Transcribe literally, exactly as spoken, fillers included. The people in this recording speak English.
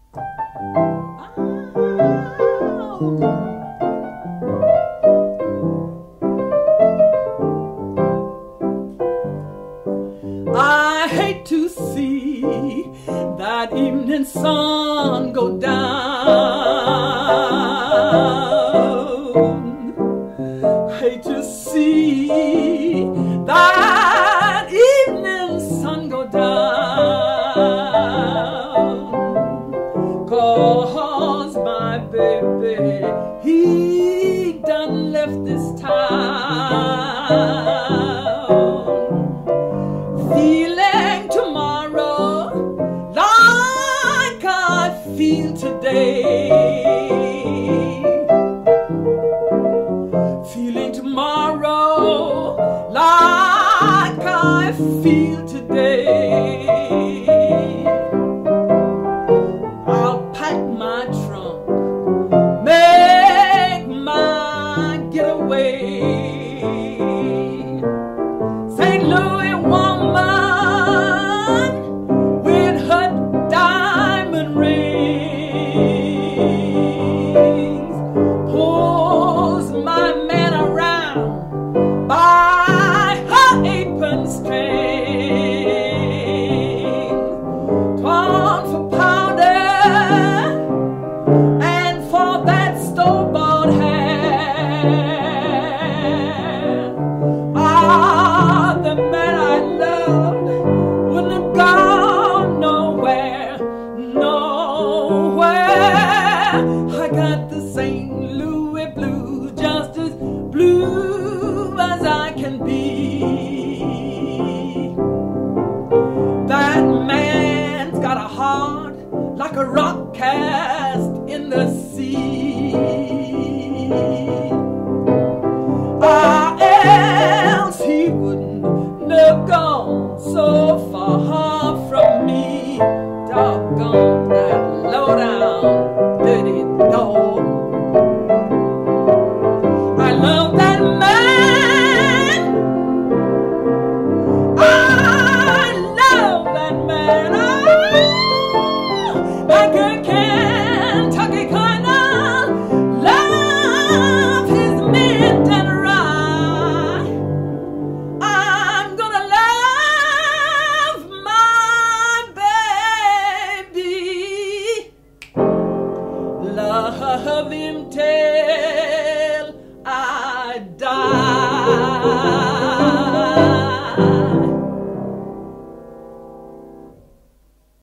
I hate to see that evening sun go down. Hate to see that evening sun go down. 'Cause my baby, he done left this town. Feeling tomorrow like I feel today. Feeling tomorrow like I feel today. I'll pack my trunk, make my getaway. Saint Louis woman with her diamond rings pulls my man around by her apron string. Torn for powder and for that store-bought hair. Ah, the man I loved wouldn't have gone nowhere, nowhere. I got the Saint Louis blues, just as blue as I can be. That man's got a heart like a rock cast in the sea. Or else he wouldn't have gone so far from me. Doggone that low-down dirty dog. I love that man. I love that man. Oh, like a Kentucky kind of love his mint and rye. I'm gonna love my baby, love him till